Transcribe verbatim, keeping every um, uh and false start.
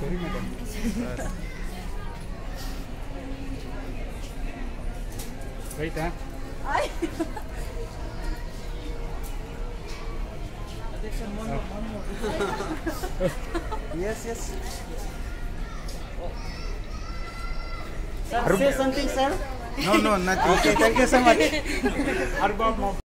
Sorry, madam. Wait, huh? Yes, yes. Sir, say something, sir. No, no, nothing. Okay, thank you so much.